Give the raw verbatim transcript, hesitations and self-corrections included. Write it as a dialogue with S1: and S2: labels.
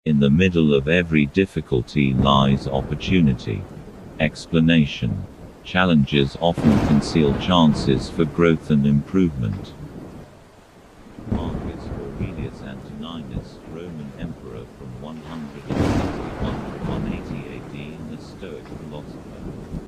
S1: In the middle of every difficulty lies opportunity. Explanation. Challenges often conceal chances for growth and improvement. Marcus Aurelius Antoninus, Roman emperor from